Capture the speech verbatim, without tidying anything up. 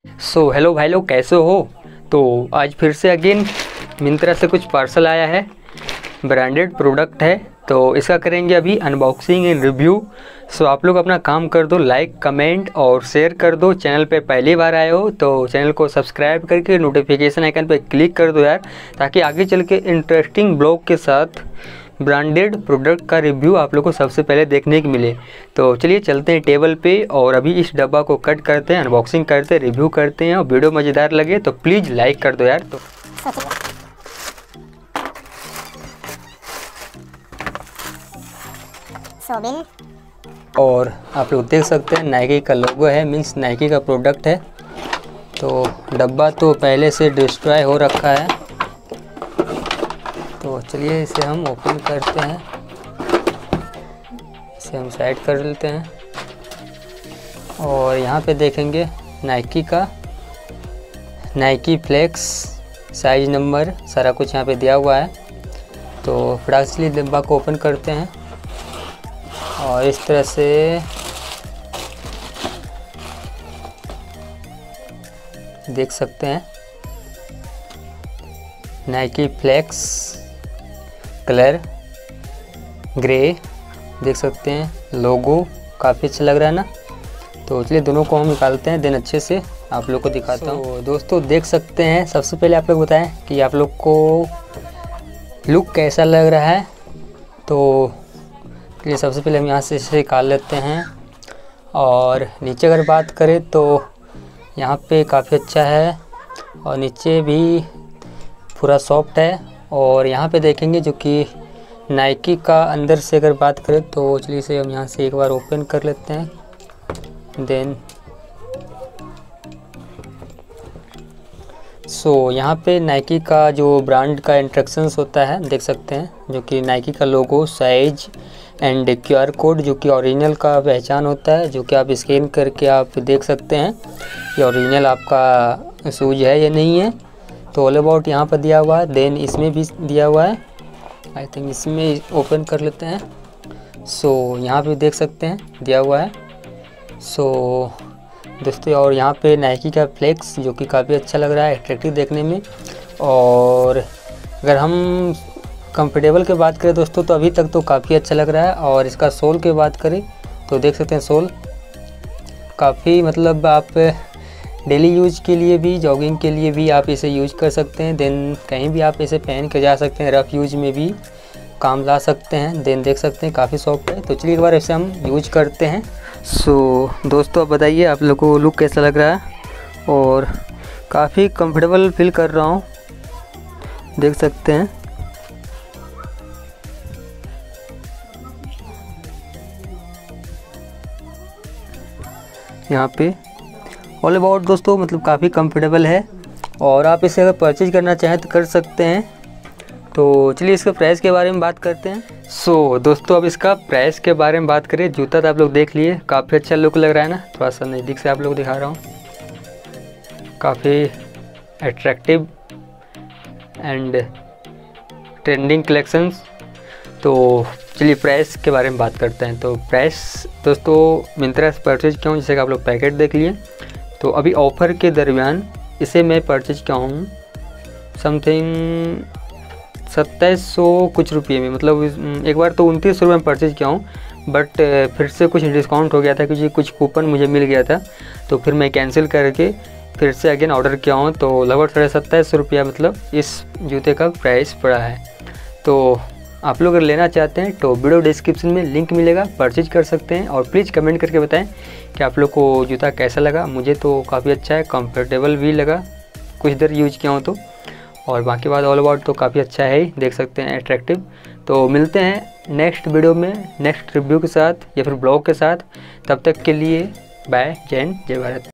So hello भाई लोग, कैसे हो? तो आज फिर से अगेन मिंत्रा से कुछ पार्सल आया है, ब्रांडेड प्रोडक्ट है, तो इसका करेंगे अभी अनबॉक्सिंग एंड रिव्यू। सो आप लोग अपना काम कर दो, लाइक कमेंट और शेयर कर दो। चैनल पे पहली बार आए हो तो चैनल को सब्सक्राइब करके नोटिफिकेशन आइकन पे क्लिक कर दो यार, ताकि आगे चल के इंटरेस्टिंग ब्लॉग के साथ ब्रांडेड प्रोडक्ट का रिव्यू आप लोग को सबसे पहले देखने को मिले। तो चलिए चलते हैं टेबल पे और अभी इस डब्बा को कट करते हैं, अनबॉक्सिंग करते हैं, रिव्यू करते हैं। और वीडियो मज़ेदार लगे तो प्लीज़ लाइक कर दो यार। तो सोबिन और आप लोग देख सकते हैं नाइकी का लोगो है, मीन्स नाइकी का प्रोडक्ट है। तो डब्बा तो पहले से डिस्ट्रॉय हो रखा है, तो चलिए इसे हम ओपन करते हैं, इसे हम साइड कर लेते हैं। और यहाँ पे देखेंगे नाइकी का नाइकी फ्लेक्स साइज नंबर सारा कुछ यहाँ पे दिया हुआ है। तो फटाक डब्बा को ओपन करते हैं और इस तरह से देख सकते हैं नाइकी फ्लेक्स कलर ग्रे, देख सकते हैं लोगो काफ़ी अच्छा लग रहा है ना। तो चलिए दोनों को हम निकालते हैं, देन अच्छे से आप लोग को दिखाता हूँ। so, दोस्तों देख सकते हैं, सबसे पहले आप लोग बताएं कि आप लोग को लुक कैसा लग रहा है। तो चलिए सबसे पहले हम यहाँ से इसे निकाल लेते हैं। और नीचे अगर बात करें तो यहाँ पे काफ़ी अच्छा है और नीचे भी पूरा सॉफ्ट है। और यहाँ पे देखेंगे जो कि नाइकी का अंदर से अगर बात करें तो चलिए इसे हम यहाँ से एक बार ओपन कर लेते हैं। देन सो so, यहाँ पे नाइकी का जो ब्रांड का इंस्ट्रक्शंस होता है देख सकते हैं, जो कि नाइकी का logo, size and Q R code जो कि ओरिजिनल का पहचान होता है, जो कि आप स्कैन करके आप देख सकते हैं कि ओरिजिनल आपका शूज है या नहीं है। तो ऑल अबाउट यहाँ पर दिया हुआ है, देन इसमें भी दिया हुआ है। आई थिंक इसमें ओपन कर लेते हैं। सो so, यहाँ पे देख सकते हैं दिया हुआ है। सो so, दोस्तों और यहाँ पे नाइकी का फ्लेक्स जो कि काफ़ी अच्छा लग रहा है, अट्रैक्टिव देखने में। और अगर हम कंफर्टेबल की बात करें दोस्तों तो अभी तक तो काफ़ी अच्छा लग रहा है। और इसका सोल की बात करें तो देख सकते हैं सोल काफ़ी, मतलब आप डेली यूज के लिए भी, जॉगिंग के लिए भी आप इसे यूज कर सकते हैं। देन कहीं भी आप इसे पहन के जा सकते हैं, रफ़ यूज में भी काम ला सकते हैं। देन देख सकते हैं काफ़ी सॉफ्ट है। तो चलिए एक बार इसे हम यूज करते हैं। सो so, दोस्तों आप बताइए आप लोग को लुक कैसा लग रहा है। और काफ़ी कंफर्टेबल फील कर रहा हूँ, देख सकते हैं। यहाँ पे ऑल अबाउट दोस्तों मतलब काफ़ी कंफर्टेबल है और आप इसे अगर परचेज करना चाहें तो कर सकते हैं। तो चलिए इसके प्राइस के बारे में बात करते हैं। सो so, दोस्तों अब इसका प्राइस के बारे में बात करें। जूता तो आप लोग देख लिए, काफ़ी अच्छा लुक लग रहा है ना। थोड़ा सा नज़दीक से आप लोग दिखा रहा हूँ, काफ़ी अट्रैक्टिव एंड ट्रेंडिंग कलेक्शंस। तो चलिए प्राइस के बारे में बात करते हैं। तो प्राइस दोस्तों मिंत्रा से परचेज किया हूँ, जैसे कि आप लोग पैकेट देख लिए। तो अभी ऑफ़र के दरमियान इसे मैं परचेज किया हूँ समथिंग सत्ताईस सौ कुछ रुपये में, मतलब एक बार तो उनतीस सौ रुपये में परचेज किया हूँ, बट फिर से कुछ डिस्काउंट हो गया था क्योंकि कुछ कूपन मुझे मिल गया था। तो फिर मैं कैंसिल करके फिर से अगेन ऑर्डर किया हूँ। तो लगभग साढ़े सत्ताईस सौ रुपया मतलब इस जूते का प्राइस पड़ा है। तो आप लोग अगर लेना चाहते हैं तो वीडियो डिस्क्रिप्शन में लिंक मिलेगा, परचेज कर सकते हैं। और प्लीज़ कमेंट करके बताएं कि आप लोग को जूता कैसा लगा। मुझे तो काफ़ी अच्छा है, कंफर्टेबल भी लगा कुछ देर यूज किया हूँ तो। और बाकी बात ऑल अबाउट तो काफ़ी अच्छा है ही, देख सकते हैं अट्रैक्टिव। तो मिलते हैं नेक्स्ट वीडियो में नेक्स्ट रिव्यू के साथ या फिर ब्लॉग के साथ। तब तक के लिए बाय, जय हिंद, जय भारत।